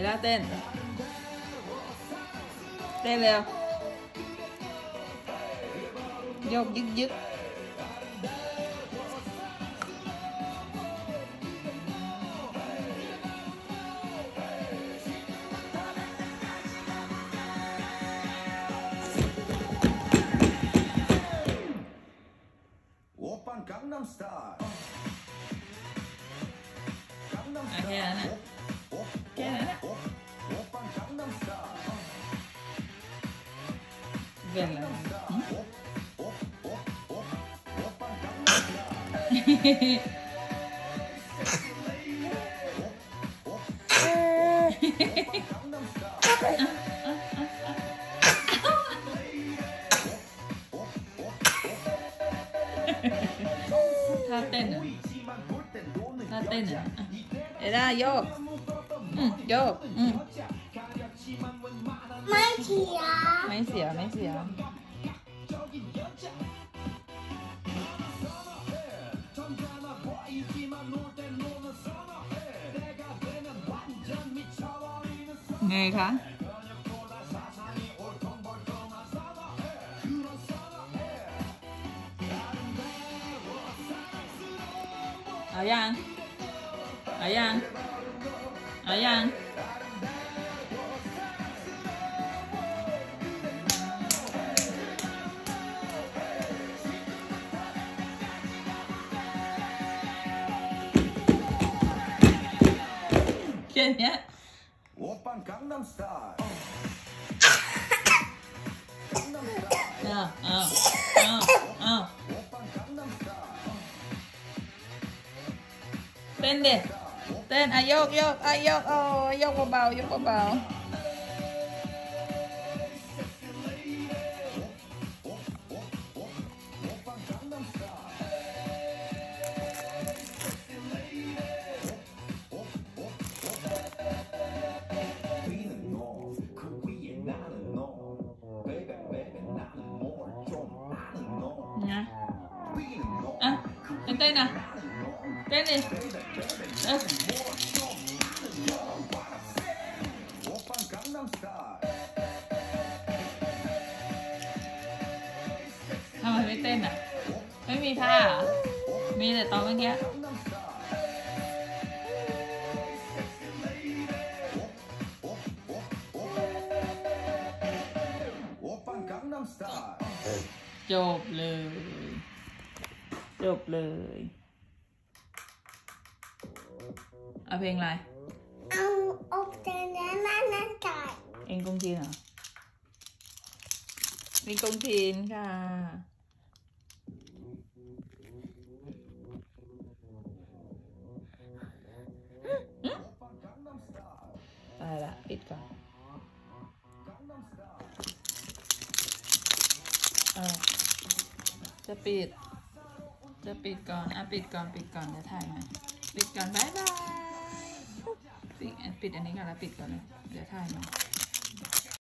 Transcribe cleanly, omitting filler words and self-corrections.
ลาเต้นเร็วโยกยึกแค่นั้นนะแค่นั้นนะเป็นอะไรท่าเต้นเหรอท่าเต้นเหรอเอด้าโยกโยกไม่เสียไม่เสียไงคะเอายังแค่นี้เต้นเด็เต้นโยกโยกเบานะเต้นนะเต้นดิทำไมไม่เต้นไม่มีท่ามีแต่ตอนเมื่อกี้จบเลยเอาเพลงอะไรเอาอบเจนแล้วนั่นไก่เอ็งกงจีนเหรอมีกงจีนค่ะตายละปิดก่อนจะปิดก่อนปิดก่อนเดี๋ยวถ่ายใหม่ปิดก่อนบ๊ายบายปิดอันนี้ก่อนแล้วปิดก่อนเลยเดี๋ยวถ่ายใหม่